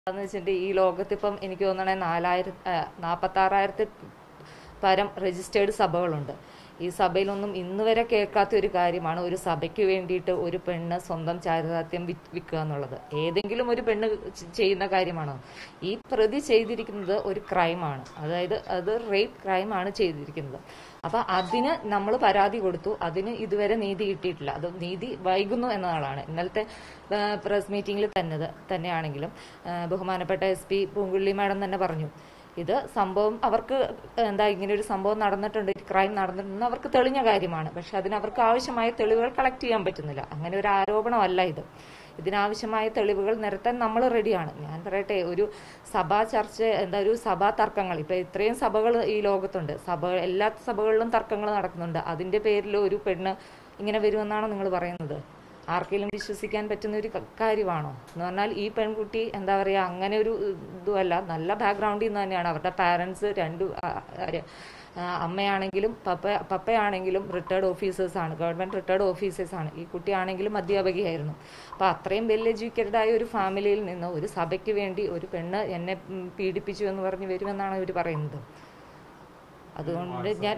എന്ന് വെച്ചിട്ട് ഈ ലോകത്തിപ്പം എനിക്ക് തോന്നണേ 46,000 പരം രജിസ്റ്റേർഡ് സഭകളുണ്ട്. ഈ സഭയിലൊന്നും ഇന്ന് വരെ കേൾക്കാത്ത ഒരു കാര്യമാണ് ഒരു സഭയ്ക്ക് വേണ്ടിയിട്ട് ഒരു പെണ്ണ് സ്വന്തം ചാരിതാർത്ഥ്യം വിൽക്കുക എന്നുള്ളത്. ഏതെങ്കിലും ഒരു പെണ്ണ് ചെയ്യുന്ന കാര്യമാണോ? ഈ പ്രതി ചെയ്തിരിക്കുന്നത് ഒരു ക്രൈമാണ്, അതായത് അത് റേപ്പ് ക്രൈമാണ് ചെയ്തിരിക്കുന്നത്. അപ്പൊ അതിന് നമ്മൾ പരാതി കൊടുത്തു, അതിന് ഇതുവരെ നീതി കിട്ടിയിട്ടില്ല. അത് നീതി വൈകുന്നു എന്നതാണ്. ഇന്നലത്തെ പ്രസ് മീറ്റിംഗിൽ തന്നെയാണെങ്കിലും ബഹുമാനപ്പെട്ട SP പൂങ്കുഴലി മാഡം തന്നെ പറഞ്ഞു, ഇത് സംഭവം അവർക്ക് ഇങ്ങനെ ഒരു സംഭവം നടന്നിട്ടുണ്ട്, ക്രൈം നടന്നിട്ടുണ്ട്, അവർക്ക് തെളിഞ്ഞ കാര്യമാണ്. പക്ഷെ അതിന് അവർക്ക് ആവശ്യമായ തെളിവുകൾ കളക്ട് ചെയ്യാൻ പറ്റുന്നില്ല. അങ്ങനെ ഒരു ആരോപണമല്ല ഇത്. ഇതിനാവശ്യമായ തെളിവുകൾ നിരത്താൻ നമ്മൾ റെഡിയാണ്. ഞാൻ പറയട്ടെ, ഒരു സഭാ ചർച്ച ഒരു സഭാ തർക്കങ്ങൾ, ഇപ്പൊ ഇത്രയും സഭകൾ ഈ ലോകത്തുണ്ട്, എല്ലാ സഭകളിലും തർക്കങ്ങൾ നടക്കുന്നുണ്ട്. അതിന്റെ പേരിൽ ഒരു പെണ്ണ് ഇങ്ങനെ വരുമെന്നാണോ നിങ്ങൾ പറയുന്നത്? ആർക്കെങ്കിലും വിശ്വസിക്കാൻ പറ്റുന്ന ഒരു കാര്യമാണോ എന്ന് പറഞ്ഞാൽ, ഈ പെൺകുട്ടി അങ്ങനെ ഒരു ഇതുമല്ല, നല്ല ബാക്ക്ഗ്രൗണ്ടിൽ നിന്ന് തന്നെയാണ്. അവരുടെ പാരൻസ് അമ്മയാണെങ്കിലും പപ്പയാണെങ്കിലും റിട്ടയർഡ് ഓഫീസേഴ്സാണ്, ഗവൺമെന്റ് റിട്ടയർഡ് ഓഫീസേഴ്സാണ്. ഈ കുട്ടിയാണെങ്കിലും അധ്യാപകയായിരുന്നു. അപ്പൊ അത്രയും വെൽ എഡ്യൂക്കേറ്റഡ് ആയ ഒരു ഫാമിലിയിൽ നിന്ന് ഒരു സഭയ്ക്ക് വേണ്ടി ഒരു പെണ്ണ് എന്നെ പീഡിപ്പിച്ചു എന്ന് പറഞ്ഞ് വരുമെന്നാണ് ഇവർ പറയുന്നത്. അതുകൊണ്ട് ഞാൻ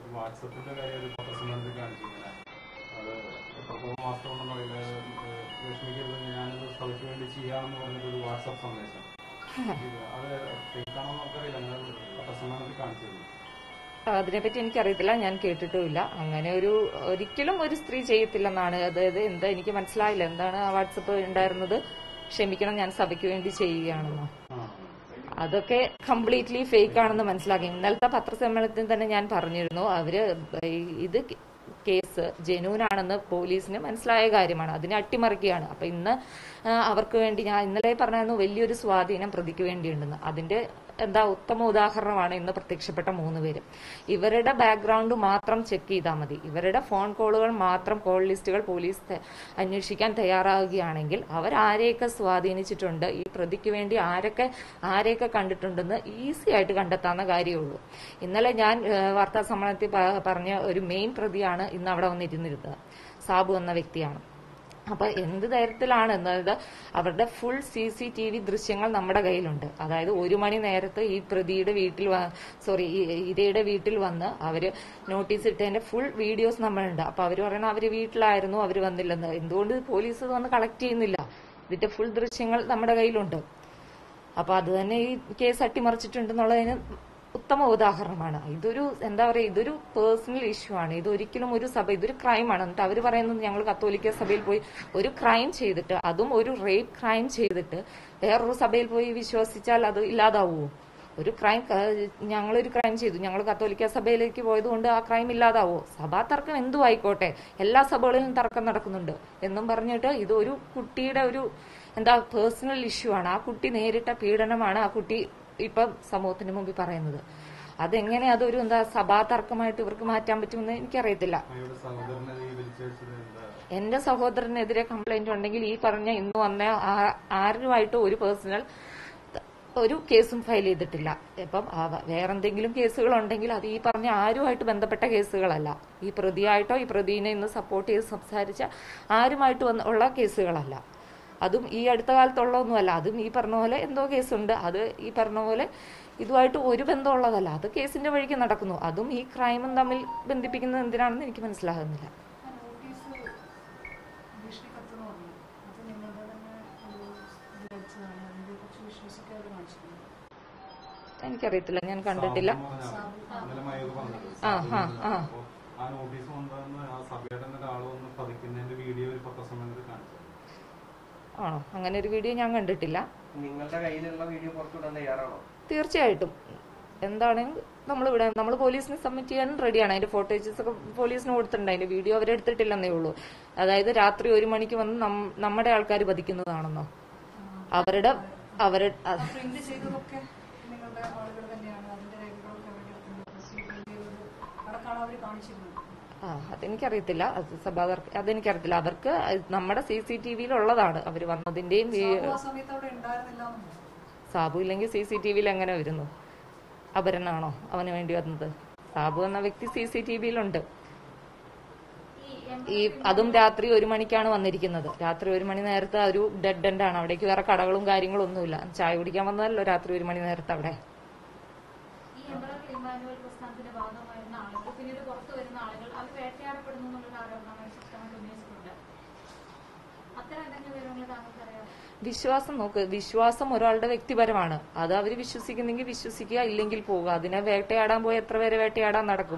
അതിനെപ്പറ്റി എനിക്കറിയത്തില്ല, ഞാൻ കേട്ടിട്ടുമില്ല. അങ്ങനെ ഒരിക്കലും ഒരു സ്ത്രീ ചെയ്യത്തില്ലെന്നാണ്. അതായത് എനിക്ക് മനസ്സിലായില്ല, എന്താണ് ആ വാട്സപ്പ് ഉണ്ടായിരുന്നത്? ക്ഷമിക്കണം, ഞാൻ സഭയ്ക്ക് വേണ്ടി ചെയ്യുകയാണെന്നോ? അതൊക്കെ കംപ്ലീറ്റ്ലി ഫേക്ക് ആണെന്ന് മനസ്സിലാക്കി. ഇന്നലത്തെ പത്രസമ്മേളനത്തിൽ തന്നെ ഞാൻ പറഞ്ഞിരുന്നു, ഇത് കേസ് ജെന്യൂനാണെന്ന് പോലീസിന് മനസ്സിലായ കാര്യമാണ്, അതിനെ അട്ടിമറിക്കുകയാണ്. അപ്പൊ ഇന്ന് അവർക്ക് വേണ്ടി ഞാൻ ഇന്നലെ പറഞ്ഞായിരുന്നു വലിയൊരു സ്വാധീനം പ്രതിക്ക് വേണ്ടിയുണ്ടെന്ന്. അതിന്റെ ഉത്തമ ഉദാഹരണമാണ് ഇന്ന് പ്രത്യക്ഷപ്പെട്ട 3 പേര്. ഇവരുടെ ബാക്ക്ഗ്രൗണ്ട് മാത്രം ചെക്ക് ചെയ്താൽ മതി, ഇവരുടെ ഫോൺ കോളുകൾ മാത്രം, കോൾ ലിസ്റ്റുകൾ പോലീസ് അന്വേഷിക്കാൻ തയ്യാറാവുകയാണെങ്കിൽ അവരാരെയൊക്കെ സ്വാധീനിച്ചിട്ടുണ്ട്, ഈ പ്രതിക്ക് വേണ്ടി ആരെയൊക്കെ കണ്ടിട്ടുണ്ടെന്ന് ഈസി ആയിട്ട് കണ്ടെത്താവുന്ന കാര്യമുള്ളൂ. ഇന്നലെ ഞാൻ വാർത്താ സമ്മേളനത്തിൽ പറഞ്ഞ ഒരു മെയിൻ പ്രതിയാണ് ഇന്ന് അവിടെ വന്നിരുന്നിരുന്നത്, സാബു എന്ന വ്യക്തിയാണ്. അപ്പൊ എന്ത് തരത്തിലാണ് എന്നത് അവരുടെ ഫുൾ CCTV ദൃശ്യങ്ങൾ നമ്മുടെ കയ്യിലുണ്ട്. അതായത് 1 മണി നേരത്ത് ഈ പ്രതിയുടെ ഇരയുടെ വീട്ടിൽ വന്ന് അവര് നോട്ടീസ് ഇട്ടതിന്റെ ഫുൾ വീഡിയോസ് നമ്മളുണ്ട്. അപ്പൊ അവര് പറയണ അവര് വീട്ടിലായിരുന്നു, അവര് വന്നില്ലെന്ന്. എന്തുകൊണ്ട് പോലീസ് വന്ന് കളക്ട് ചെയ്യുന്നില്ല? ഇതിന്റെ ഫുൾ ദൃശ്യങ്ങൾ നമ്മുടെ കയ്യിലുണ്ട്. അപ്പൊ അത് തന്നെ ഈ കേസ് അട്ടിമറിച്ചിട്ടുണ്ടെന്നുള്ളതിന് ഉത്തമ ഉദാഹരണമാണ്. ഇതൊരു പേഴ്സണൽ ഇഷ്യൂ ആണ്. ഇതൊരിക്കലും ഒരു സഭ, ഇതൊരു ക്രൈമാണ്. എന്നിട്ട് അവർ പറയുന്നത് ഞങ്ങൾ കത്തോലിക്ക സഭയിൽ പോയി ഒരു ക്രൈം ചെയ്തിട്ട്, അതും ഒരു റേപ്പ് ക്രൈം ചെയ്തിട്ട് വേറൊരു സഭയിൽ പോയി വിശ്വസിച്ചാൽ അത് ഇല്ലാതാവുമോ? ഞങ്ങളൊരു ക്രൈം ചെയ്തു, ഞങ്ങൾ കത്തോലിക്ക സഭയിലേക്ക് പോയതുകൊണ്ട് ആ ക്രൈം ഇല്ലാതാവോ? സഭാ തർക്കം എന്തും ആയിക്കോട്ടെ, എല്ലാ സഭകളിലും തർക്കം നടക്കുന്നുണ്ട് എന്നും പറഞ്ഞിട്ട് ഇതൊരു കുട്ടിയുടെ പേഴ്സണൽ ഇഷ്യൂ ആണ്. ആ കുട്ടി നേരിട്ട പീഡനമാണ് ആ കുട്ടി ഇപ്പം സമൂഹത്തിന് മുമ്പിൽ പറയുന്നത്. അതെങ്ങനെ അതൊരു സഭാ തർക്കമായിട്ട് ഇവർക്ക് മാറ്റാൻ പറ്റുമെന്ന് എനിക്കറിയത്തില്ല. എന്റെ സഹോദരനെതിരെ കംപ്ലൈന്റ് ഉണ്ടെങ്കിൽ ഈ പറഞ്ഞ ഇന്ന് വന്ന ആരുമായിട്ട് ഒരു കേസും ഫയൽ ചെയ്തിട്ടില്ല. ഇപ്പം വേറെന്തെങ്കിലും കേസുകൾ ഉണ്ടെങ്കിൽ അത് ഈ പറഞ്ഞ ആരുമായിട്ട് ബന്ധപ്പെട്ട കേസുകളല്ല. ഈ പ്രതിയായിട്ടോ ഈ പ്രതിനെ ഇന്ന് സപ്പോർട്ട് ചെയ്ത് സംസാരിച്ച ആരുമായിട്ട് ഉള്ള കേസുകളല്ല. അതും ഈ അടുത്ത കാലത്തുള്ള ഒന്നുമല്ല. അതും ഈ പറഞ്ഞ പോലെ എന്തോ കേസുണ്ട്, അത് ഈ പറഞ്ഞ പോലെ ഇതുമായിട്ട് ഒരു ബന്ധമുള്ളതല്ല. അത് കേസിന്റെ വഴിക്ക് നടക്കുന്നു. അതും ഈ ക്രൈമും തമ്മിൽ ബന്ധിപ്പിക്കുന്നത് എന്തിനാണെന്ന് എനിക്ക് മനസ്സിലാകുന്നില്ല. എനിക്കറിയത്തില്ല, ഞാൻ കണ്ടിട്ടില്ല. ആണോ? അങ്ങനെ ഒരു വീഡിയോ ഞാൻ കണ്ടിട്ടില്ല. തീർച്ചയായിട്ടും എന്താണെങ്കിൽ നമ്മൾ പോലീസിന് സബ്മിറ്റ് ചെയ്യാനും റെഡിയാണ്. അതിന്റെ ഫോട്ടോസ് ഒക്കെ പോലീസിന് കൊടുത്തിട്ടുണ്ട്. അതിന്റെ വീഡിയോ അവരെടുത്തിട്ടില്ലെന്നേ ഉള്ളൂ. അതായത് രാത്രി 1 മണിക്ക് വന്ന് നമ്മുടെ ആൾക്കാർ വധിക്കുന്നതാണെന്നോ? അവരുടെ അതെനിക്കറിയത്തില്ല. അതെനിക്കറിയത്തില്ല. അവർക്ക് നമ്മുടെ CCTVയിലുള്ളതാണ് അവര് വന്നതിന്റെയും. സാബു ഇല്ലെങ്കിൽ CCTVയിൽ എങ്ങനെ വരുന്നു? അപരനാണോ അവന് വേണ്ടി വന്നത്? സാബു എന്ന വ്യക്തി CCTVയിലുണ്ട്. അതും രാത്രി 1 മണിക്കാണ് വന്നിരിക്കുന്നത്. രാത്രി 1 മണി നേരത്തെ ഒരു ഡെഡ് എൻഡ് ആണ്. അവിടേക്ക് വേറെ കടകളും കാര്യങ്ങളും ഒന്നുമില്ല. ചായ കുടിക്കാൻ വന്നതല്ലോ രാത്രി 1 മണി നേരത്തെ അവിടെ. വിശ്വാസം നോക്ക്, വിശ്വാസം ഒരാളുടെ വ്യക്തിപരമാണ്. അത് അവര് വിശ്വസിക്കുന്നെങ്കിൽ വിശ്വസിക്കുക, ഇല്ലെങ്കിൽ പോവുക. അതിനെ വേട്ടയാടാൻ പോയി എത്ര പേരെ വേട്ടയാടാൻ നടക്കും?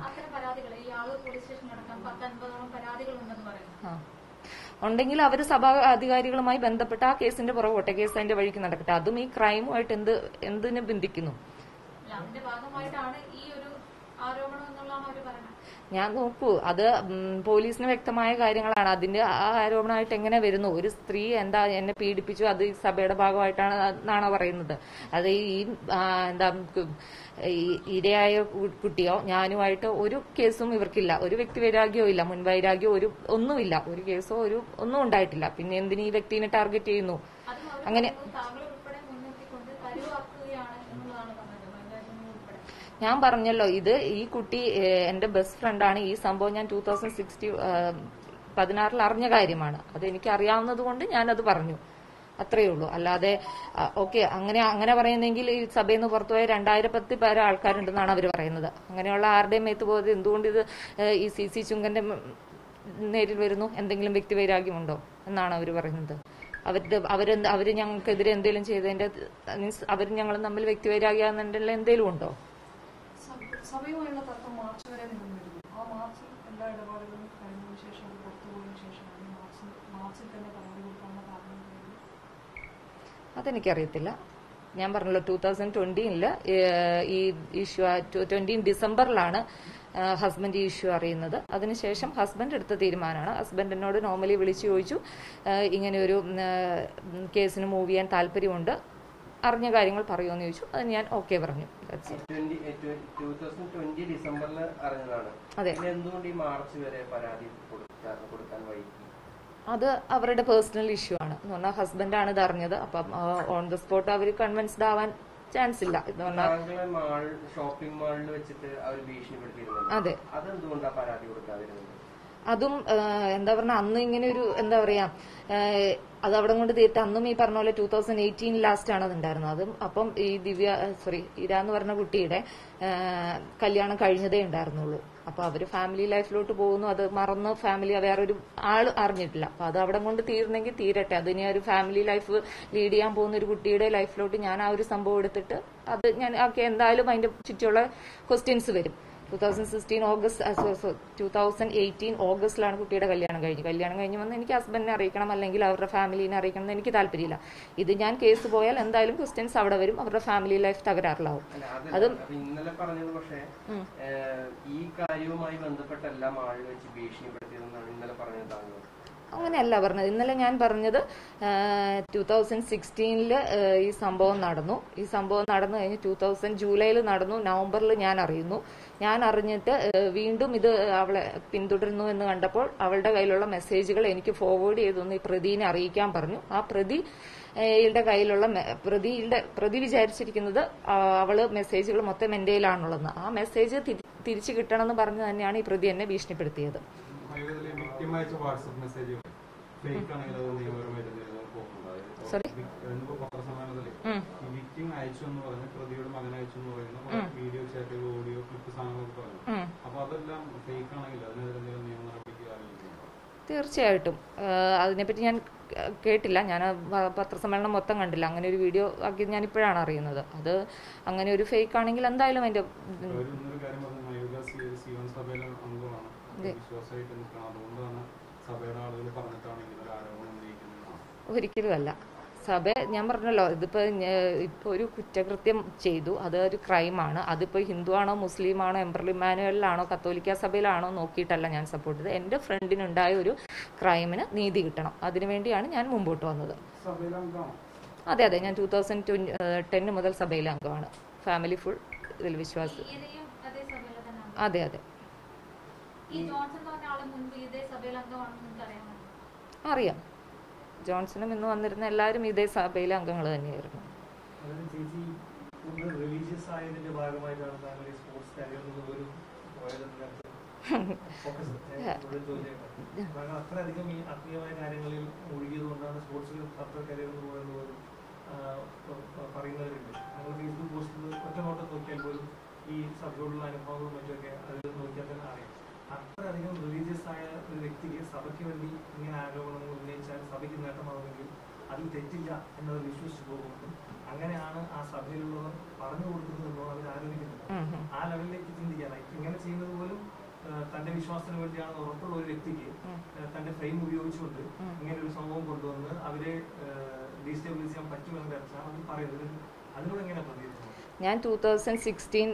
ഉണ്ടെങ്കിൽ അവര് സഭാ അധികാരികളുമായി ബന്ധപ്പെട്ട ആ കേസിന്റെ പുറകോട്ടെ, കേസ് അതിന്റെ വഴിക്ക് നടക്കട്ടെ. അതും ഈ ക്രൈമുമായിട്ട് എന്തിനെ ബന്ധിക്കുന്നു? ഞാൻ നോക്കൂ, അത് പോലീസിന് വ്യക്തമായ കാര്യങ്ങളാണ്. അതിന്റെ ആ ആരോപണമായിട്ട് എങ്ങനെ വരുന്നു? ഒരു സ്ത്രീ എന്നെ പീഡിപ്പിച്ചു, അത് ഈ സഭയുടെ ഭാഗമായിട്ടാണ് എന്നാണോ പറയുന്നത്? അത് ഈ ഇരയായ കുട്ടിയോ ഞാനുമായിട്ട് ഒരു കേസും ഇവർക്കില്ല. ഒരു വ്യക്തി വൈരാഗ്യവും ഇല്ല, മുൻവൈരാഗ്യമോ ഒന്നുമില്ല. ഒരു കേസോ ഒന്നും ഉണ്ടായിട്ടില്ല. പിന്നെ എന്തിനു ഈ വ്യക്തിനെ ടാർഗറ്റ് ചെയ്യുന്നു? അങ്ങനെ ഞാൻ പറഞ്ഞല്ലോ, ഈ കുട്ടി എന്റെ ബെസ്റ്റ് ഫ്രണ്ടാണ്. ഈ സംഭവം ഞാൻ 2016 അറിഞ്ഞ കാര്യമാണ്. അത് എനിക്ക് അറിയാവുന്നത് കൊണ്ട് ഞാനത് പറഞ്ഞു, അത്രയേ ഉള്ളൂ. അല്ലാതെ ഓക്കെ അങ്ങനെ പറയുന്നെങ്കിൽ ഈ സഭയിൽ നിന്ന് പുറത്തുപോയ 2010 പേരെ ആൾക്കാരുണ്ടെന്നാണ് അവർ പറയുന്നത്. അങ്ങനെയുള്ള ആരുടെയും മേത്ത് പോയത് എന്തുകൊണ്ട് ഇത് ഈ CC ചുങ്കന്റെ നേരിൽ വരുന്നു? എന്തെങ്കിലും വ്യക്തിവൈരാഗ്യമുണ്ടോ എന്നാണ് അവർ പറയുന്നത്. അവര് ഞങ്ങൾക്കെതിരെ എന്തെങ്കിലും ചെയ്തതിന്റെ മീൻസ് അവർ ഞങ്ങളും തമ്മിൽ വ്യക്തിവൈരാഗ്യാന്നുണ്ടെങ്കിൽ എന്തെങ്കിലും ഉണ്ടോ? സഭയുമായുള്ള തർക്കം മാർച്ച് വരെ നിലനിന്നിരുന്നു. ആ മാർച്ചിൽ എല്ലാ ഇടപാടുകളും കഴിഞ്ഞതിന് ശേഷം അത് പുറത്തുപോയതിനു ശേഷമാണ് മാർച്ചിൽ തന്നെ പരാതി കൊടുക്കാനുള്ള കാരണം. അതെനിക്കറിയത്തില്ല. ഞാൻ പറഞ്ഞല്ലോ 2020 ഈ ഇഷ്യൂ 20 ഡിസംബറിലാണ് ഹസ്ബൻഡ് ഈ ഇഷ്യൂ അറിയുന്നത്. അതിനുശേഷം ഹസ്ബൻഡ് എടുത്ത തീരുമാനമാണ്. ഹസ്ബൻഡ് എന്നോട് നോർമലി വിളിച്ചു ചോദിച്ചു, ഇങ്ങനെ ഒരു കേസിന് മൂവ് ചെയ്യാൻ താല്പര്യമുണ്ട്, അറിഞ്ഞ കാര്യങ്ങൾ പറയുമെന്ന് ചോദിച്ചു. അത് ഞാൻ ഓക്കെ പറഞ്ഞു. 2020 ഡിസംബറിൽ അറിഞ്ഞതാണ്. അതെ. എന്തുകൊണ്ട് ഈ മാർച്ച് വരെ പരാതി കൊടുക്കാൻ വൈകി? അത് അവരുടെ പേഴ്സണൽ ഇഷ്യൂ ആണ് എന്ന് പറഞ്ഞാൽ ഹസ്ബൻഡാണ് ഇത് അറിഞ്ഞത്. അപ്പം ഓൺ ദ സ്പോട്ട് അവർ കൺവിൻസ്ഡ് ആവാൻ ചാൻസ് ഇല്ല എന്ന് പറഞ്ഞാൽ. ഷോപ്പിംഗ് മാളിൽ വെച്ചിട്ട് അവർ ഭീഷണിപ്പെടുത്തിയിരുന്നു. അതെ. അതെന്തുകൊണ്ടാണ് പരാതി കൊടുക്കാതിരുന്നത്? അതും എന്താ പറഞ്ഞ അന്ന് ഇങ്ങനെ ഒരു എന്താ പറയാ അത് അവിടെ കൊണ്ട് തീർത്ത് അന്നും ഈ പറഞ്ഞ പോലെ 2018 ലാസ്റ്റ് ആണ് അതുണ്ടായിരുന്നത്. അതും അപ്പം ഈ ഇര എന്ന് പറഞ്ഞ കുട്ടിയുടെ കല്യാണം കഴിഞ്ഞതേ ഉണ്ടായിരുന്നുള്ളൂ. അപ്പൊ അവര് ഫാമിലി ലൈഫിലോട്ട് പോകുന്നു, അത് മറന്ന് ഫാമിലി വേറൊരു ആള് അറിഞ്ഞിട്ടില്ല. അപ്പൊ അത് അവിടെ കൊണ്ട് തീർന്നെങ്കിൽ തീരട്ടെ. അതിനെ ഒരു ഫാമിലി ലൈഫ് ലീഡ് ചെയ്യാൻ പോകുന്ന ഒരു കുട്ടിയുടെ ലൈഫിലോട്ട് ഞാൻ ആ ഒരു സംഭവം എടുത്തിട്ട് അത് ഞാൻ എന്തായാലും അതിന്റെ ചുറ്റുമുള്ള ക്വസ്റ്റ്യൻസ് വരും. 2018 ഓഗസ്റ്റിലാണ് കുട്ടിയുടെ കല്യാണം കഴിഞ്ഞ് വന്ന് എനിക്ക് ഹസ്ബൻഡിനെ അറിയിക്കണം, അല്ലെങ്കിൽ അവരുടെ ഫാമിലിനെ അറിയിക്കണം എന്ന് എനിക്ക് താല്പര്യമില്ല. ഇത് ഞാൻ കേസ് പോയാൽ എന്തായാലും ക്വസ്റ്റ്യൻസ് അവിടെ വരും, അവരുടെ ഫാമിലി ലൈഫ് തകരാറിലാവും. അതും ഇന്നലെ പറഞ്ഞത് പക്ഷേ ഈ കാര്യവുമായി ബന്ധപ്പെട്ടല്ല ആൾ വെച്ച് ഭീഷണിപ്പെടുത്തിയതെന്നാണ് ഇന്നലെ പറഞ്ഞത് താങ്കൾ. അങ്ങനെയല്ല പറഞ്ഞത്. ഇന്നലെ ഞാൻ പറഞ്ഞത് 2016 ഈ സംഭവം നടന്നു. ഈ സംഭവം നടന്നു കഴിഞ്ഞ് 2000 ജൂലൈയിൽ നടന്നു. നവംബറിൽ ഞാൻ അറിയുന്നു. ഞാൻ അറിഞ്ഞിട്ട് വീണ്ടും ഇത് അവളെ പിന്തുടരുന്നു എന്ന് കണ്ടപ്പോൾ അവളുടെ കയ്യിലുള്ള മെസ്സേജുകൾ എനിക്ക് ഫോർവേഡ് ചെയ്തൊന്ന് ഈ പ്രതിനെ അറിയിക്കാൻ പറഞ്ഞു. ആ പ്രതിയുടെ കയ്യിലുള്ള പ്രതി വിചാരിച്ചിരിക്കുന്നത് അവള് മെസ്സേജുകൾ മൊത്തം എന്റെ കയ്യിലാണുള്ളതെന്ന്. ആ മെസ്സേജ് തിരിച്ചു കിട്ടണമെന്ന് പറഞ്ഞു തന്നെയാണ് ഈ പ്രതി എന്നെ ഭീഷണിപ്പെടുത്തിയത്. സോറി, തീർച്ചയായിട്ടും അതിനെപ്പറ്റി ഞാൻ കേട്ടില്ല. ഞാൻ പത്രസമ്മേളനം മൊത്തം കണ്ടില്ല. അങ്ങനെ ഒരു വീഡിയോ ആക്കി ഞാൻ ഇപ്പോഴാണ് അറിയുന്നത്. അത് അങ്ങനെ ഒരു ഫേക്ക് ആണെങ്കിൽ എന്തായാലും അതിന്റെ ഒരിക്കലും അല്ല. സഭ ഞാൻ പറഞ്ഞല്ലോ, ഇപ്പൊ ഒരു കുറ്റകൃത്യം ചെയ്തു, അത് ഒരു ക്രൈമാണ്. അതിപ്പോ ഹിന്ദു ആണോ മുസ്ലിം ആണോ എംപറൽ ഇമ്മാനുവലിലാണോ കത്തോലിക്ക സഭയിലാണോ നോക്കിയിട്ടല്ല ഞാൻ സപ്പോർട്ട് ചെയ്തത്. എന്റെ ഫ്രണ്ടിനുണ്ടായ ഒരു ക്രൈമിന് നീതി കിട്ടണം, അതിനുവേണ്ടിയാണ് ഞാൻ മുമ്പോട്ട് വന്നത്. അതെ, ഞാൻ 2010 മുതൽ സഭയിലെ അംഗമാണ്. ഫാമിലി ഫുൾ ഇതിൽ വിശ്വാസം. അതെ. അറിയാം. ജോൺസണും ഇന്ന് വന്നിരുന്ന എല്ലാവരും ഇതേ സഭയിലെ അംഗങ്ങൾ തന്നെയായിരുന്നു. അത്രയധികം ഈ ആത്മീയമായ കാര്യങ്ങളിൽ ഒഴുകിയതുകൊണ്ടാണ് സ്പോർട്സിൽ അത്ര കരിയർ പറയുന്നവരുണ്ട്. ഞങ്ങൾ ഫേസ്ബുക്ക് പോസ്റ്റിൽ ഒറ്റ നോട്ടം നോക്കിയാൽ പോലും ഈ സഭയോടുള്ള അനുഭവങ്ങളും മറ്റൊക്കെ അതിൽ നോക്കിയാൽ തന്നെ അറിയാം. അത്രയധികം റിലീജിയസ് ആയ ഒരു വ്യക്തിക്ക് സഭയ്ക്ക് വേണ്ടി ഇങ്ങനെ ആരോപണങ്ങൾ ഉന്നയിച്ചാൽ സഭയ്ക്ക് നേട്ടമാകുമെങ്കിൽ അതിൽ തെറ്റില്ല എന്നത് വിശ്വസിച്ചു പോകുന്നതും അങ്ങനെയാണ് ആ സഭയിലുള്ളവർ പറഞ്ഞു കൊടുക്കുന്നതെന്നോ അവർ ആരോപിക്കുന്നത്. ആ ലെവലിലേക്ക് ചിന്തിക്കാനായി ഇങ്ങനെ ചെയ്യുന്നത് പോലും തന്റെ വിശ്വാസത്തിന് വേണ്ടിയാണ് ഉറപ്പുള്ള ഒരു വ്യക്തിക്ക് തന്റെ ഫ്രെയിം ഉപയോഗിച്ചുകൊണ്ട് ഇങ്ങനെ ഒരു സംഭവം കൊണ്ടുവന്ന് അവരെ ഡീസ്റ്റെബിലൈസ് ചെയ്യാൻ പറ്റുമെന്ന് വെച്ചാൽ അത് പറയുന്നത്. അതിനോട് എങ്ങനെ പ്രതികരിക്കുന്നത്? ഞാൻ 2016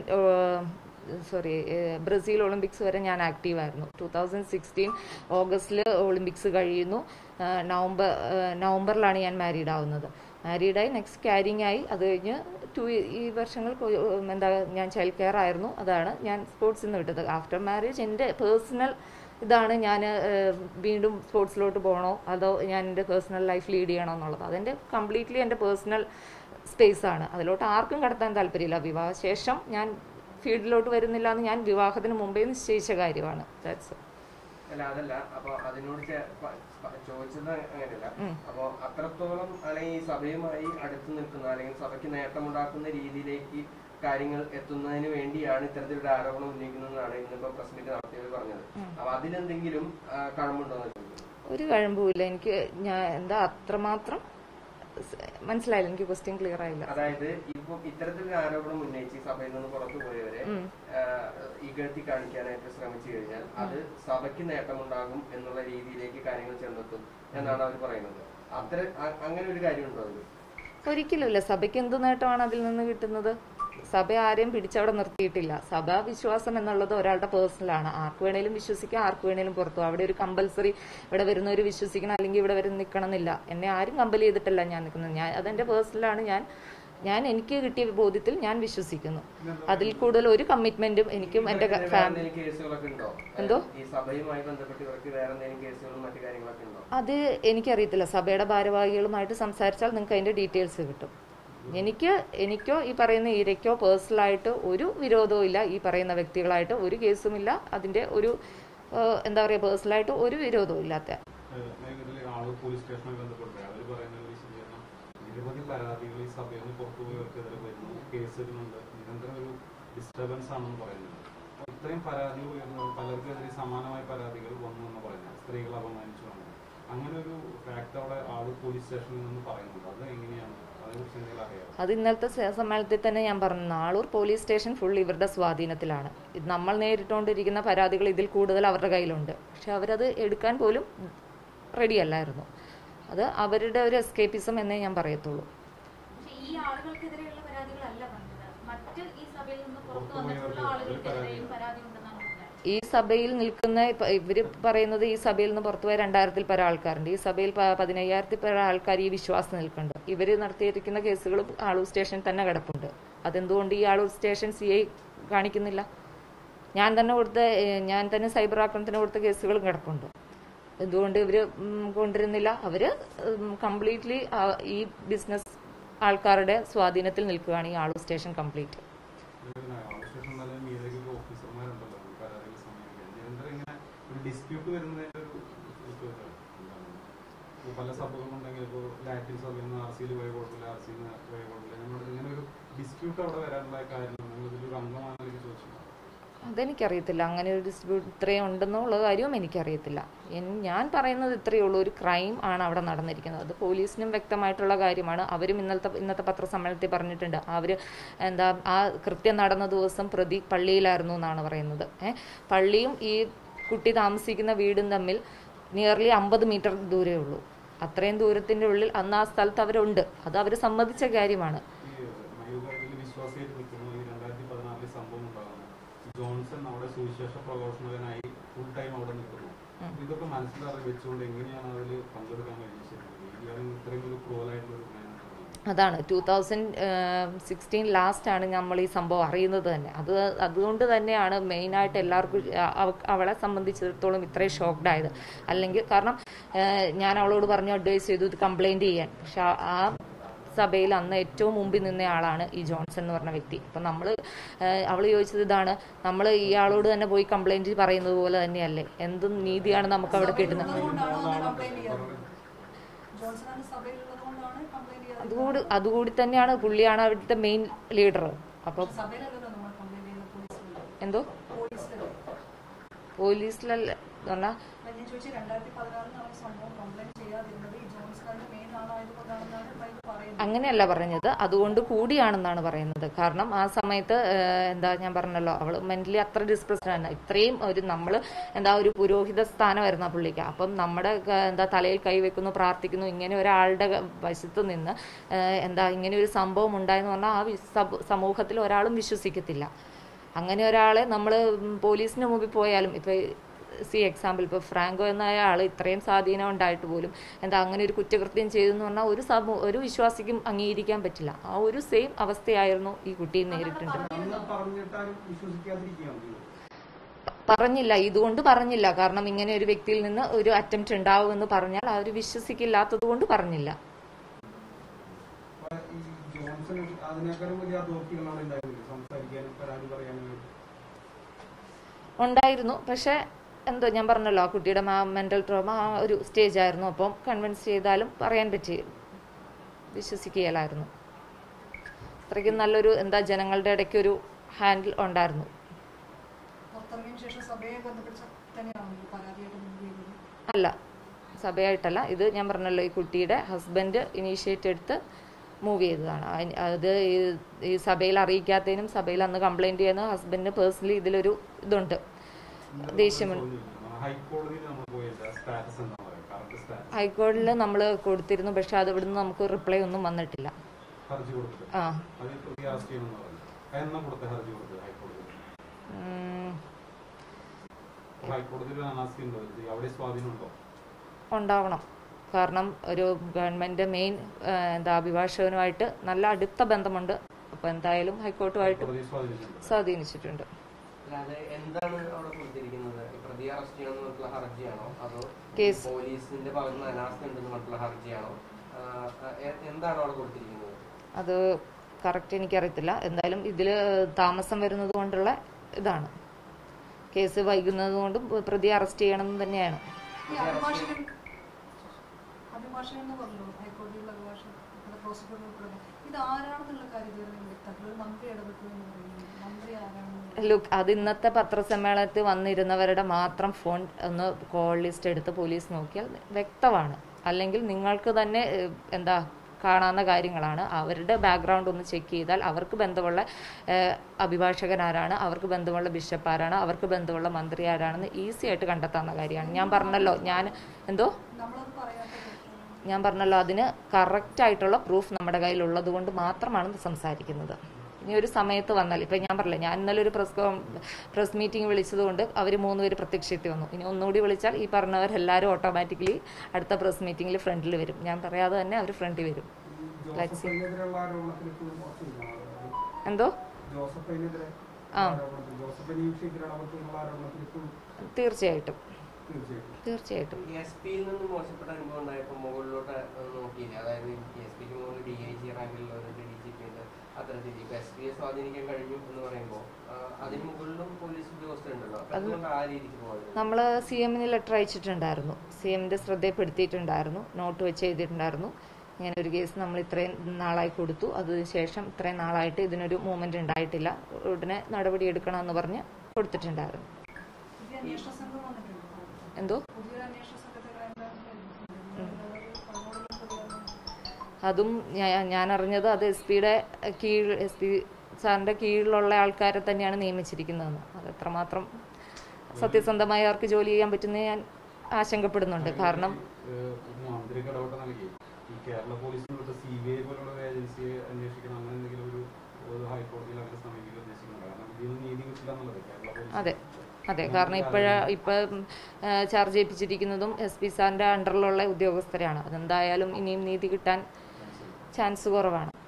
ബ്രസീൽ ഒളിമ്പിക്സ് വരെ ഞാൻ ആക്റ്റീവായിരുന്നു. 2016 ഓഗസ്റ്റിൽ ഒളിമ്പിക്സ് കഴിയുന്നു. നവംബറിലാണ് ഞാൻ മാരീഡ് ആവുന്നത്. മാരീഡായി നെക്സ്റ്റ് ക്യാരിങ് ആയി. അത് കഴിഞ്ഞ് ഈ വർഷങ്ങൾ ഞാൻ ചൈൽഡ് കെയർ ആയിരുന്നു. അതാണ് ഞാൻ സ്പോർട്സിൽ നിന്ന് വിട്ടത്. ആഫ്റ്റർ മാരേജ് എൻ്റെ പേഴ്സണൽ ഇതാണ്, ഞാൻ വീണ്ടും സ്പോർട്സിലോട്ട് പോകണോ അതോ ഞാൻ എൻ്റെ പേഴ്സണൽ ലൈഫ് ലീഡ് ചെയ്യണോ എന്നുള്ളത്. അതെൻ്റെ കംപ്ലീറ്റ്ലി എൻ്റെ പേഴ്സണൽ സ്പേസാണ്. അതിലോട്ട് ആർക്കും കടത്താൻ താല്പര്യമില്ല. വിവാഹശേഷം ഞാൻ ഫീൽഡിലോട്ട് വരുന്നില്ല എന്ന് ഞാൻ വിവാഹത്തിന് മുമ്പേ നിശ്ചയിച്ച കാര്യമാണ്. അല്ല അതല്ല, അപ്പൊ അതിനോട് ചോദിച്ചത് അങ്ങനെയല്ല. അപ്പൊ അത്രത്തോളം അല്ലെങ്കിൽ ഈ സഭയുമായി അടുത്ത് നിൽക്കുന്ന അല്ലെങ്കിൽ സഭയ്ക്ക് നേട്ടമുണ്ടാക്കുന്ന രീതിയിലേക്ക് കാര്യങ്ങൾ എത്തുന്നതിന് വേണ്ടിയാണ് ഇത്തരത്തിലൊരു ആരോപണം ഉന്നയിക്കുന്നതെന്നാണ് ഇന്നിപ്പോ പ്രസ് മീറ്റ് നടത്തിയവർ പറഞ്ഞത്. അപ്പൊ അതിലെന്തെങ്കിലും കഴമ്പുണ്ടോ? ഒരു കഴമ്പുമില്ല. എനിക്ക് ഞാൻ അത്രമാത്രം മനസ്സിലായില്ല. എനിക്ക് ക്വസ്റ്റ്യൻ ക്ലിയർ ആയില്ല. അതായത് ഇപ്പൊ ഇത്തരത്തിലൊരു ആരോപണം ഉന്നയിച്ച് സഭയിൽ നിന്ന് പുറത്തു പോയവരെ ഇകഴ്ത്തി കാണിക്കാനായിട്ട് ശ്രമിച്ചു കഴിഞ്ഞാൽ അത് സഭയ്ക്ക് നേട്ടമുണ്ടാകും എന്നുള്ള രീതിയിലേക്ക് കാര്യങ്ങൾ ചെന്നെത്തും എന്നാണ് അവർ പറയുന്നത്. അങ്ങനെ ഒരു കാര്യമുണ്ടോ അതിൽ? ഒരിക്കലുമില്ല. സഭയ്ക്ക് എന്ത് നേട്ടമാണ് അതിൽ നിന്ന് കിട്ടുന്നത്? സഭ ആരെയും പിടിച്ചവിടെ നിർത്തിയിട്ടില്ല. സഭാ വിശ്വാസം എന്നുള്ളത് ഒരാളുടെ പേഴ്സണലാണ്. ആർക്ക് വേണേലും വിശ്വസിക്കാം, ആർക്ക് വേണേലും പുറത്തു. അവിടെ ഒരു കമ്പൽസറി ഇവിടെ വരുന്നവർ വിശ്വസിക്കണം അല്ലെങ്കിൽ ഇവിടെ വരെ നിൽക്കണം എന്നില്ല. എന്നെ ആരും കമ്പൽ ചെയ്തിട്ടല്ല ഞാൻ നിൽക്കുന്നത്. അതെന്റെ പേഴ്സണലാണ്. ഞാൻ എനിക്ക് കിട്ടിയ ബോധ്യത്തിൽ ഞാൻ വിശ്വസിക്കുന്നു. അതിൽ കൂടുതൽ ഒരു കമ്മിറ്റ്മെന്റും എനിക്കും എന്റെ ഫാമിലി. എന്തോ അത് എനിക്കറിയത്തില്ല. സഭയുടെ ഭാരവാഹികളുമായിട്ട് സംസാരിച്ചാൽ നിങ്ങൾക്ക് അതിന്റെ ഡീറ്റെയിൽസ് കിട്ടും. എനിക്കോ ഈ പറയുന്ന ഇരയ്ക്കോ പേഴ്സണലായിട്ട് ഒരു വിരോധവും ഇല്ല. ഈ പറയുന്ന വ്യക്തികളായിട്ട് ഒരു കേസുമില്ല. അതിന്റെ ഒരു എന്താ പറയാ, പേഴ്സണലായിട്ട് ഒരു വിരോധവും ഇല്ലാത്ത നിരവധി പരാതികൾ ഈ സഭയിൽ നിന്ന് പുറത്തുപോയവർക്കെതിരെ വരുന്നു, കേസുകളുണ്ട്, നിരന്തരം ഒരു ഡിസ്റ്റർബൻസ് ആണെന്ന് പറയുന്നത്. ഇത്രയും പരാതികൾ ഉയർന്നു, പലർക്കെതിരെ സമാനമായ പരാതികൾ വന്നു എന്ന് പറയുന്നത്, സ്ത്രീകളെ അപമാനിച്ചു വന്നു. അങ്ങനെ ഒരു ഫാക്ട് അവിടെ ആളൂർ പോലീസ് സ്റ്റേഷനിൽ നിന്ന് പറയുന്നുണ്ട്. അത് എങ്ങനെയാണ്? അതേക്കുറിച്ച് എന്തെങ്കിലും അറിയാം? അത് ഇന്നലത്തെ സമ്മേളനത്തിൽ തന്നെ ഞാൻ പറഞ്ഞു. ആളൂർ പോലീസ് സ്റ്റേഷൻ ഫുൾ ഇവരുടെ സ്വാധീനത്തിലാണ്. നമ്മൾ നേരിട്ടുകൊണ്ടിരിക്കുന്ന പരാതികൾ ഇതിൽ കൂടുതൽ അവരുടെ കയ്യിലുണ്ട്. പക്ഷെ അവരത് എടുക്കാൻ പോലും റെഡിയല്ലായിരുന്നു. അത് അവരുടെ ഒരു എസ്കേപ്പിസം എന്നേ ഞാൻ പറയത്തുള്ളൂ. ഈ സഭയിൽ നിൽക്കുന്ന ഇവര് പറയുന്നത് ഈ സഭയിൽ നിന്ന് പുറത്തുപോയ 2000-ൽ പരം ആൾക്കാരുണ്ട്. ഈ സഭയിൽ 15,000-ൽ പരം ആൾക്കാർ ഈ വിശ്വാസം നിൽക്കുന്നുണ്ട്. ഇവര് നടത്തിയിരിക്കുന്ന കേസുകളും ആളൂർ സ്റ്റേഷനിൽ തന്നെ കിടപ്പുണ്ട്. അതെന്തുകൊണ്ട് ഈ ആളൂർ സ്റ്റേഷൻ CI കാണിക്കുന്നില്ല? ഞാൻ തന്നെ സൈബർ ആക്രമണത്തിന് കൊടുത്ത കേസുകളും കിടപ്പുണ്ട്. എന്തുകൊണ്ട് ഇവര് കൊണ്ടിരുന്നില്ല? അവര് കംപ്ലീറ്റ്ലി ഈ ബിസിനസ് ആൾക്കാരുടെ സ്വാധീനത്തിൽ നിൽക്കുകയാണ് ഈ ആളൂർ സ്റ്റേഷൻ കംപ്ലീറ്റ്. പല സഭകളുണ്ടെങ്കിൽ ഇപ്പോൾ ലാറ്റിൻ സഭയിൽ നിന്ന് RC പോയ കുഴപ്പമില്ല, RC പോയ കുഴപ്പമില്ല. നമ്മുടെ ഇങ്ങനെ ഒരു ഡിസ്പ്യൂട്ട് അവിടെ വരാനുള്ള കാരണം നിങ്ങളിതിലൊരു അംഗമാണെന്ന് ചോദിച്ചു. അതെനിക്കറിയത്തില്ല. അങ്ങനെ ഒരു ഡിസ്പ്യൂട്ട് ഇത്രയും ഉണ്ടെന്നുള്ള കാര്യവും എനിക്കറിയത്തില്ല. ഞാൻ പറയുന്നത് ഇത്രയേ ഉള്ളൂ. ഒരു ക്രൈം ആണ് അവിടെ നടന്നിരിക്കുന്നത്. അത് പോലീസിനും വ്യക്തമായിട്ടുള്ള കാര്യമാണ്. അവരും ഇന്നത്തെ പത്രസമ്മേളനത്തിൽ പറഞ്ഞിട്ടുണ്ട്. അവർ ആ കൃത്യം നടന്ന ദിവസം പ്രതി പള്ളിയിലായിരുന്നു എന്നാണ് പറയുന്നത്. പള്ളിയും ഈ കുട്ടി താമസിക്കുന്ന വീടും തമ്മിൽ നിയർലി 50 മീറ്റർ ദൂരമേ ഉള്ളൂ. അത്രയും ദൂരത്തിന്റെ ഉള്ളിൽ അന്ന് ആ സ്ഥലത്ത് അവരുണ്ട്. അത് അവർ സമ്മതിച്ച കാര്യമാണ്. ജോൺസൺ അവിടെ സുവിശേഷ പ്രഘോഷണകനായി ഫുൾ ടൈം അവിടെ നിൽക്കുന്നു. ഇതൊക്കെ മനസ്സിലാക്കി വെച്ചുകൊണ്ട് എങ്ങനെയാണ് അതിൽ പങ്കെടുക്കാൻ കഴിഞ്ഞത്? ഇത്രയും ഒരു ക്രൂവലായിട്ടുള്ള അതാണ് 2016 ലാസ്റ്റാണ് നമ്മൾ ഈ സംഭവം അറിയുന്നത് തന്നെ. അതുകൊണ്ട് തന്നെയാണ് മെയിനായിട്ട് എല്ലാവർക്കും അവളെ സംബന്ധിച്ചിടത്തോളം ഇത്രയും ഷോക്ക്ഡ് ആയത്. അല്ലെങ്കിൽ കാരണം ഞാൻ അവളോട് പറഞ്ഞു, അഡ്വൈസ് ചെയ്തു ഇത് കംപ്ലൈൻറ്റ് ചെയ്യാൻ. പക്ഷെ ആ സഭയിൽ അന്ന് ഏറ്റവും മുമ്പിൽ നിന്ന ആളാണ് ഈ ജോൺസൺ എന്ന് പറഞ്ഞ വ്യക്തി. അപ്പം അവൾ ചോദിച്ചത് ഇതാണ്, നമ്മൾ ഇയാളോട് തന്നെ പോയി കംപ്ലൈന്റ് പറയുന്നത് പോലെ തന്നെയല്ലേ, എന്ത് നീതിയാണ് നമുക്ക് അവിടെ കിട്ടുന്നത്? അതുകൂടി തന്നെയാണ്, പുള്ളിയാണ് അവിടുത്തെ മെയിൻ ലീഡർ. അപ്പം എന്തോ പോലീസിലല്ല പറഞ്ഞാൽ അങ്ങനെയല്ല പറഞ്ഞത്, അതുകൊണ്ട് കൂടിയാണെന്നാണ് പറയുന്നത്. കാരണം ആ സമയത്ത് ഞാൻ പറഞ്ഞല്ലോ, അവള് മെന്റലി അത്ര ഡിസ്പ്രസ്ഡ് ആണ്. ഇത്രയും നമ്മൾ ഒരു പുരോഹിത സ്ഥാനമായിരുന്നു ആ പുള്ളിക്ക്. അപ്പം നമ്മുടെ തലയിൽ കൈവെക്കുന്നു, പ്രാർത്ഥിക്കുന്നു, ഇങ്ങനെ ഒരാളുടെ വശത്ത് നിന്ന് ഇങ്ങനെ ഒരു സംഭവം ഉണ്ടായെന്ന് പറഞ്ഞാൽ ആ സമൂഹത്തിൽ ഒരാളും വിശ്വസിക്കത്തില്ല. അങ്ങനെ ഒരാളെ നമ്മൾ പോലീസിന് മുമ്പിൽ പോയാലും, ഇപ്പൊ എക്സാമ്പിൾ ഇപ്പോൾ ഫ്രാങ്കോ എന്ന ആൾ ഇത്രയും സ്വാധീനം ഉണ്ടായിട്ട് പോലും അങ്ങനെ ഒരു കുറ്റകൃത്യം ചെയ്തെന്ന് പറഞ്ഞാൽ ഒരു വിശ്വാസിക്കും അംഗീകരിക്കാൻ പറ്റില്ല. ആ ഒരു സെയിം അവസ്ഥയായിരുന്നു ഈ കുട്ടിയെ നേരിട്ടുണ്ട്. പറഞ്ഞില്ല, ഇതുകൊണ്ട് പറഞ്ഞില്ല. കാരണം ഇങ്ങനെ ഒരു വ്യക്തിയിൽ നിന്ന് ഒരു അറ്റംപ്റ്റ് ഉണ്ടാവുമെന്ന് പറഞ്ഞാൽ അവർ വിശ്വസിക്കില്ലാത്തത് കൊണ്ട് പറഞ്ഞില്ല. ഉണ്ടായിരുന്നു, പക്ഷെ ഞാൻ പറഞ്ഞല്ലോ, ആ കുട്ടിയുടെ മെന്റൽ ട്രോമ ആ ഒരു സ്റ്റേജ് ആയിരുന്നു. അപ്പം കൺവിൻസ് ചെയ്താലും പറയാൻ പറ്റി, വിശ്വസിക്കുകയില്ലായിരുന്നു. അത്രയ്ക്കും നല്ലൊരു ജനങ്ങളുടെ ഇടയ്ക്ക് ഒരു ഹാൻഡിൽ ഉണ്ടായിരുന്നു. അല്ല, സഭയായിട്ടല്ല, ഇത് ഞാൻ പറഞ്ഞല്ലോ, ഈ കുട്ടിയുടെ ഹസ്ബൻഡ് ഇനീഷ്യേറ്റ് എടുത്ത് മൂവ് ചെയ്തതാണ്. അത് ഈ സഭയിൽ അറിയിക്കാത്തതിനും സഭയിൽ അന്ന് കംപ്ലൈന്റ് ചെയ്യുന്ന ഹസ്ബൻഡിന് പേഴ്സണലി ഇതിലൊരു ഇതുണ്ട്, ദേഷ്യമുണ്ട്. ഹൈക്കോടതിയിൽ നമ്മൾ കൊടുത്തിരുന്നു, പക്ഷെ അത് ഇവിടുന്ന് നമുക്ക് റിപ്ലൈ ഒന്നും വന്നിട്ടില്ല. ഉണ്ടാവണം. കാരണം ഒരു ഗവൺമെന്റ് മെയിൻ അഭിഭാഷകനുമായിട്ട് നല്ല അടുത്ത ബന്ധമുണ്ട്. അപ്പൊ എന്തായാലും ഹൈക്കോർട്ടുമായിട്ട് സ്വാധീനിച്ചിട്ടുണ്ട്. എന്താണ് അവിടെ കൊടുത്തിരിക്കുന്നത്? പ്രതി അറസ്റ്റ് ചെയ്യണമെന്നുള്ള ഹർജിയാണോ, അതോ കേസ് പോലീസിന്റെ ഭാഗത്ത് അനാസ്ഥ ഉണ്ടെന്നുള്ള ഹർജിയാണോ? എന്താണ് അവിടെ കൊടുത്തിരിക്കുന്നത്? അത് കറക്റ്റ് എനിക്കറിയത്തില്ല. എന്തായാലും ഇതില് താമസം വരുന്നത് കൊണ്ടുള്ള ഇതാണ്, കേസ് വൈകുന്നത് കൊണ്ടും പ്രതി അറസ്റ്റ് ചെയ്യണം തന്നെയാണ്. ലുക്ക്, അത് ഇന്നത്തെ പത്രസമ്മേളനത്തിൽ വന്നിരുന്നവരുടെ മാത്രം ഫോൺ ഒന്ന് കോൾ ലിസ്റ്റ് എടുത്ത് പോലീസ് നോക്കിയാൽ വ്യക്തമാണ്. അല്ലെങ്കിൽ നിങ്ങൾക്ക് തന്നെ കാണാവുന്ന കാര്യങ്ങളാണ്. അവരുടെ ബാക്ക്ഗ്രൗണ്ട് ഒന്ന് ചെക്ക് ചെയ്താൽ അവർക്ക് ബന്ധമുള്ള അഭിഭാഷകൻ ആരാണ്, അവർക്ക് ബന്ധമുള്ള ബിഷപ്പ് ആരാണ്, അവർക്ക് ബന്ധമുള്ള മന്ത്രി ആരാണെന്ന് ഈസി ആയിട്ട് കണ്ടെത്താവുന്ന കാര്യമാണ്. ഞാൻ പറഞ്ഞല്ലോ അതിന് കറക്റ്റായിട്ടുള്ള പ്രൂഫ് നമ്മുടെ കയ്യിലുള്ളത് കൊണ്ട് മാത്രമാണ് സംസാരിക്കുന്നത്. ഇനി ഒരു സമയത്ത് വന്നാൽ, ഇപ്പം ഞാൻ പറഞ്ഞില്ല, ഞാൻ ഇന്നലെ ഒരു പ്രസ് മീറ്റിംഗ് വിളിച്ചതുകൊണ്ട് അവർ 3 പേര് പ്രത്യക്ഷത്തിൽ വന്നു. ഇനി ഒന്നുകൂടി വിളിച്ചാൽ ഈ പറഞ്ഞവരെല്ലാവരും ഓട്ടോമാറ്റിക്കലി അടുത്ത പ്രസ് മീറ്റിംഗിൽ ഫ്രണ്ടിൽ വരും. ഞാൻ പറയാതെ തന്നെ അവർ ഫ്രണ്ടിൽ വരും. എന്തോ തീർച്ചയായിട്ടും. എസ് പിയിൽ നിന്ന് മോശപ്പെട്ട അനുഭവം ഉണ്ടായപ്പോൾ മുകളിലോട്ട് നോക്കിയില്ല. അതായത് എസ് പിക്ക് മുകളിൽ DIG റാങ്കിലുള്ള DGP ഉണ്ട്, അത്തരത്തിൽ ഇപ്പൊ എസ് പിയെ സ്വാധീനിക്കാൻ കഴിഞ്ഞു എന്ന് പറയുമ്പോൾ അതിന് മുകളിലും പോലീസ് ഉദ്യോഗസ്ഥരുണ്ടല്ലോ. അതുകൊണ്ട് ആ രീതിക്ക് പോകുന്നത് നമ്മള് CM-ന് ലെറ്റർ അയച്ചിട്ടുണ്ടായിരുന്നു, CM-ന്റെ ശ്രദ്ധപ്പെടുത്തിയിട്ടുണ്ടായിരുന്നു, നോട്ട് വെച്ച് എഴുതിയിട്ടുണ്ടായിരുന്നു. ഇങ്ങനെ ഒരു കേസ് നമ്മൾ ഇത്രയും നാളായി കൊടുത്തു, അതിനുശേഷം ഇത്രയും നാളായിട്ട് ഇതിനൊരു മൂവ്മെന്റ് ഉണ്ടായിട്ടില്ല, ഉടനെ നടപടി എടുക്കണമെന്ന് പറഞ്ഞ് കൊടുത്തിട്ടുണ്ടായിരുന്നു. എന്തോ അതും ഞാൻ അറിഞ്ഞത് അത് SP സാറിന്റെ കീഴിലുള്ള ആൾക്കാരെ തന്നെയാണ് നിയമിച്ചിരിക്കുന്നതെന്ന്. അത് എത്രമാത്രം സത്യസന്ധമായി അവർക്ക് ജോലി ചെയ്യാൻ പറ്റുന്ന ഞാൻ ആശങ്കപ്പെടുന്നുണ്ട്. കാരണം കേരള പോലീസിന് CBI പോലുള്ള ഏജൻസിയെ അന്വേഷിക്കണം, അങ്ങനെ എന്തെങ്കിലും ഒരു ഹൈക്കോടതിയിൽ അങ്ങനെ സമീപിക്കാൻ ഉദ്ദേശിക്കുന്നുണ്ട്? കാരണം ഇതിന് നീതി കിട്ടില്ല എന്നുള്ളത്. അതെ, കാരണം ഇപ്പം ചാർജ് ചെയ്യിപ്പിച്ചിരിക്കുന്നതും SP സാറിന്റെ അണ്ടറിലുള്ള ഉദ്യോഗസ്ഥരെയാണ്. അതെന്തായാലും ഇനിയും നീതി കിട്ടാൻ ചാൻസ് കുറവാണ്.